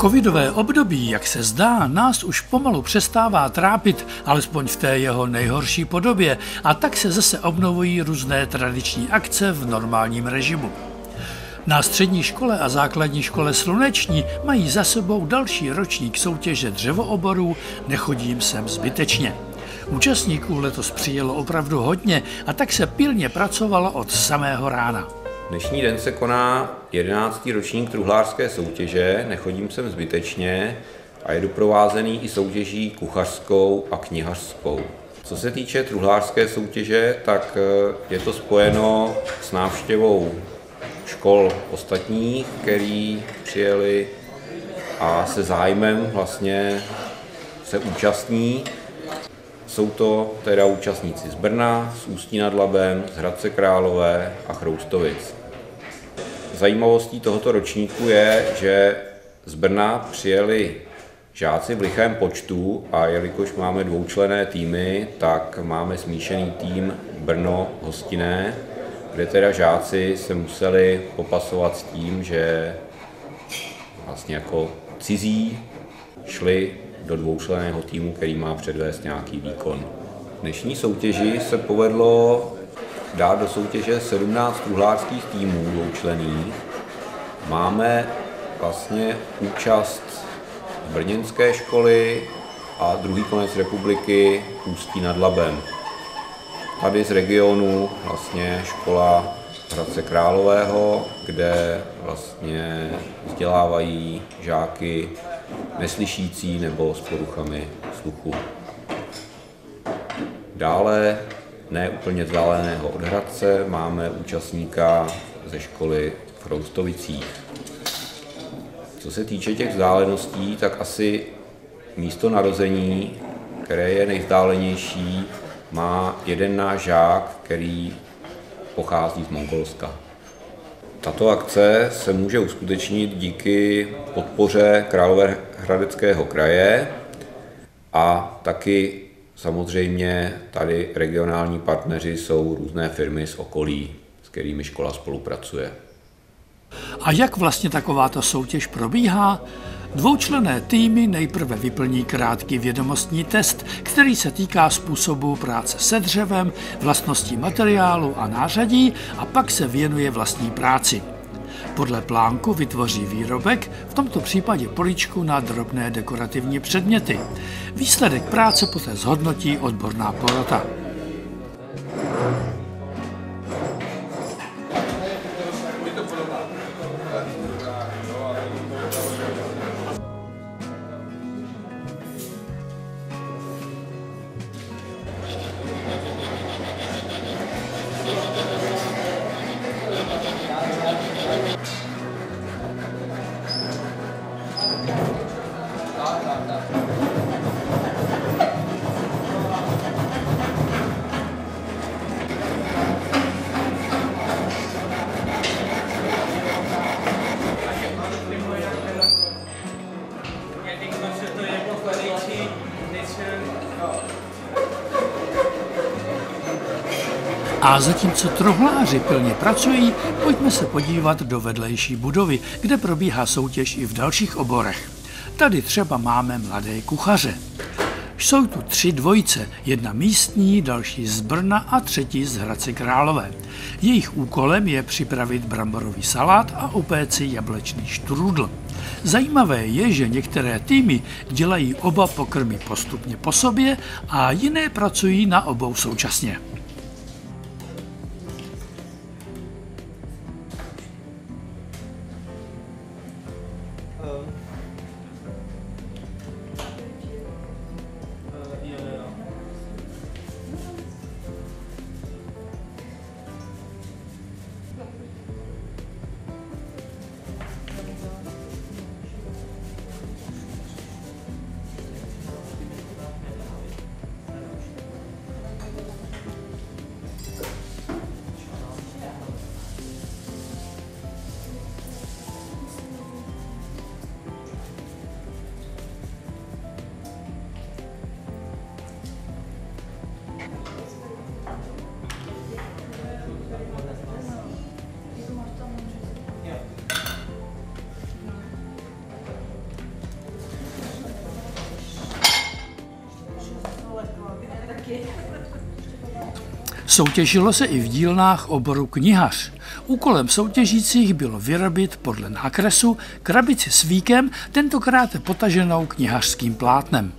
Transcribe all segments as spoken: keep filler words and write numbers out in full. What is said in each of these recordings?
Covidové období, jak se zdá, nás už pomalu přestává trápit, alespoň v té jeho nejhorší podobě, a tak se zase obnovují různé tradiční akce v normálním režimu. Na střední škole a základní škole Sluneční mají za sebou další ročník soutěže dřevooborů Nechodím sem zbytečně. Účastníků letos přijelo opravdu hodně a tak se pilně pracovalo od samého rána. Dnešní den se koná jedenáctý ročník truhlářské soutěže Nechodím sem zbytečně a je doprovázený i soutěží kuchařskou a knihařskou. Co se týče truhlářské soutěže, tak je to spojeno s návštěvou škol ostatních, který přijeli a se zájmem vlastně se účastní. Jsou to teda účastníci z Brna, z Ústí nad Labem, z Hradce Králové a Chroustovic. Zajímavostí tohoto ročníku je, že z Brna přijeli žáci v lichém počtu a jelikož máme dvoučlenné týmy, tak máme smíšený tým Brno-Hostinné, kde teda žáci se museli popasovat s tím, že vlastně jako cizí šli do dvoučlenného týmu, který má předvést nějaký výkon. V dnešní soutěži se povedlo dát do soutěže sedmnáct truhlářských týmů dvoučlenných. Máme vlastně účast brněnské školy a druhý konec republiky Ústí nad Labem. Tady z regionu vlastně škola Hradce Králového, kde vlastně vzdělávají žáky neslyšící nebo s poruchami sluchu. Dále, ne úplně vzdáleného od Hradce, máme účastníka ze školy v Chroustovicích. Co se týče těch vzdáleností, tak asi místo narození, které je nejvzdálenější, má jeden náš žák, který pochází z Mongolska. Tato akce se může uskutečnit díky podpoře Královéhradeckého kraje a taky samozřejmě tady regionální partneři jsou různé firmy z okolí, s kterými škola spolupracuje. A jak vlastně takováto soutěž probíhá? Dvoučlenné týmy nejprve vyplní krátký vědomostní test, který se týká způsobu práce se dřevem, vlastností materiálu a nářadí, a pak se věnuje vlastní práci. Podle plánku vytvoří výrobek, v tomto případě políčku na drobné dekorativní předměty. Výsledek práce poté zhodnotí odborná porota. A zatímco truhláři pilně pracují, pojďme se podívat do vedlejší budovy, kde probíhá soutěž i v dalších oborech. Tady třeba máme mladé kuchaře. Jsou tu tři dvojice, jedna místní, další z Brna a třetí z Hradce Králové. Jejich úkolem je připravit bramborový salát a upéci jablečný štrůdl. Zajímavé je, že některé týmy dělají oba pokrmy postupně po sobě a jiné pracují na obou současně. Soutěžilo se i v dílnách oboru knihař. Úkolem soutěžících bylo vyrobit podle nákresu krabici s víkem, tentokrát potaženou knihařským plátnem.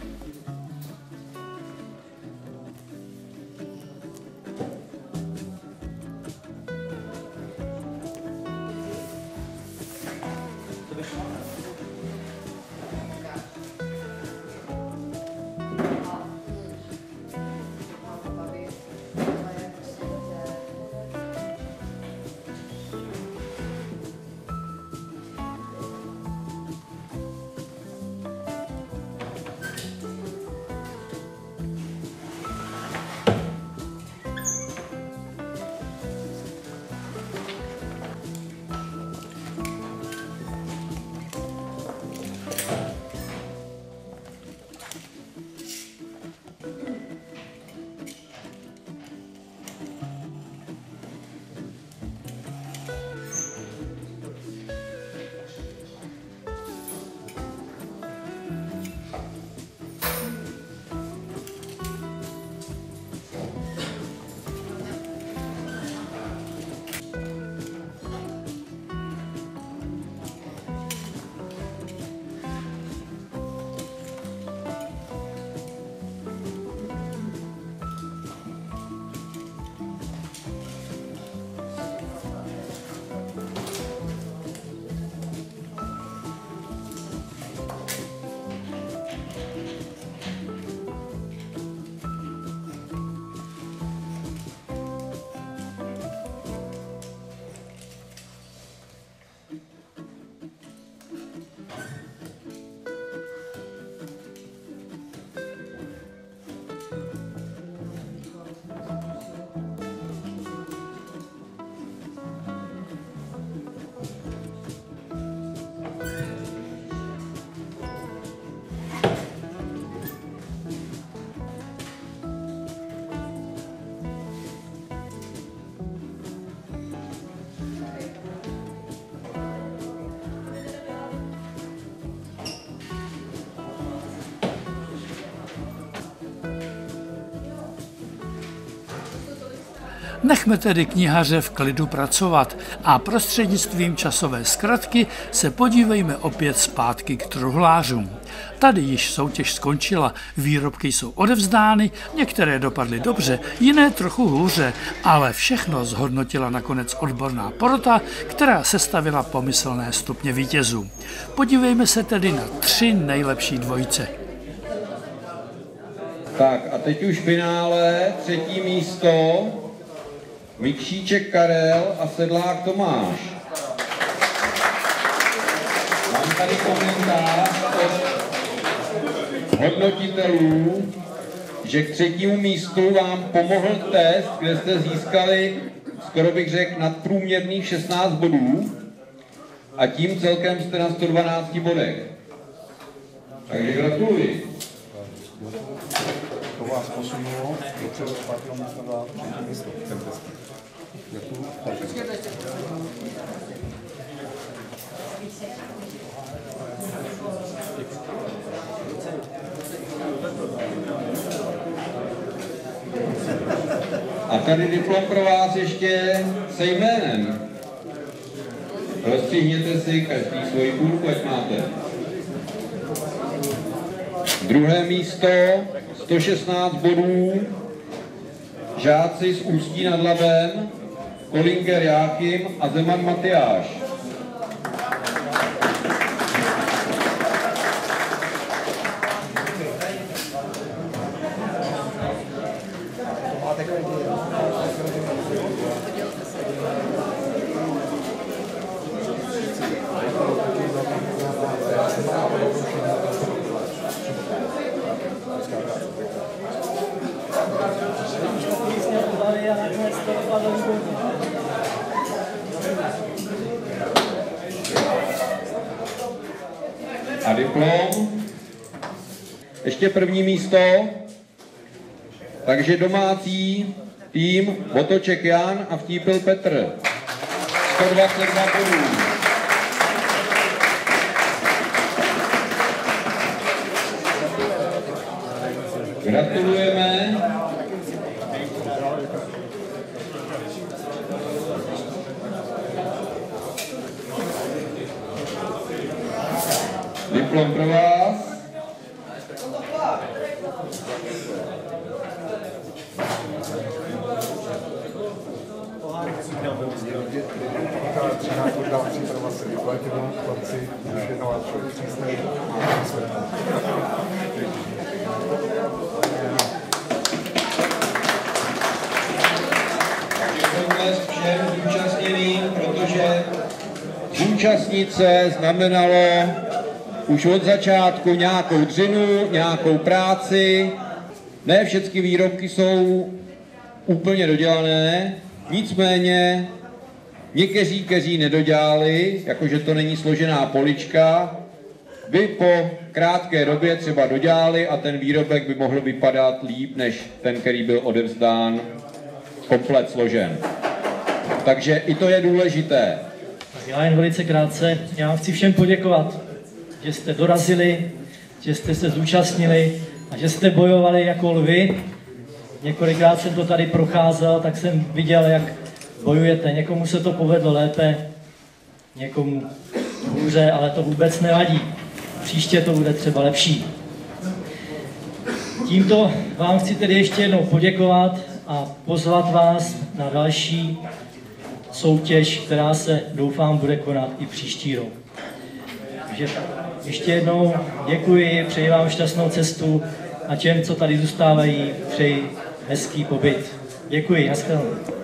Nechme tedy knihaře v klidu pracovat a prostřednictvím časové zkratky se podívejme opět zpátky k truhlářům. Tady již soutěž skončila, výrobky jsou odevzdány, některé dopadly dobře, jiné trochu hůře, ale všechno zhodnotila nakonec odborná porota, která sestavila pomyslné stupně vítězů. Podívejme se tedy na tři nejlepší dvojice. Tak a teď už finále, třetí místo, Mikšíček Karel a Sedlák Tomáš. Mám tady komentář od hodnotitelů, že k třetímu místu vám pomohl test, kde jste získali, skoro bych řekl, nadprůměrných šestnáct bodů a tím celkem jste na sto dvanácti bodech. Takže gratuluji. To vás posunulo dopředu z pátého místa na třetí místo. Děkuju. A tady diplom pro vás ještě se jménem. Rozstřihněte si každý svoji půlku, ať máte. Druhé místo, sto šestnáct bodů, žáci z Ústí nad Labem, Kolinger Jáchym a Zeman Matyáš. A diplom. Ještě první místo. Takže domácí tým Votoček Jan a Vtípil Petr. sto dvacet dva bodů. Gratulujeme. Diplom pro vás. třináct hodná příprava se vyplatila, chlapci už věnovat člověk přísnej a světlo. Potlesk všem zúčastněným, protože zúčastnit se znamenalo už od začátku nějakou dřinu, nějakou práci. Ne všechny výrobky jsou úplně dodělané, nicméně někteří, kteří nedodělali, jakože to není složená polička, by po krátké době třeba dodělali a ten výrobek by mohl vypadat líp, než ten, který byl odevzdán komplet složen. Takže i to je důležité. Tak já jen velice krátce, já vám chci všem poděkovat, že jste dorazili, že jste se zúčastnili a že jste bojovali jako lvi. Několikrát jsem to tady procházel, tak jsem viděl, jak bojujete. Někomu se to povedlo lépe, někomu hůře, ale to vůbec nevadí. Příště to bude třeba lepší. Tímto vám chci tedy ještě jednou poděkovat a pozvat vás na další soutěž, která se, doufám, bude konat i příští rok. Takže ještě jednou děkuji, přeji vám šťastnou cestu a těm, co tady zůstávají, přeji hezký pobyt. Děkuji, nashledanou.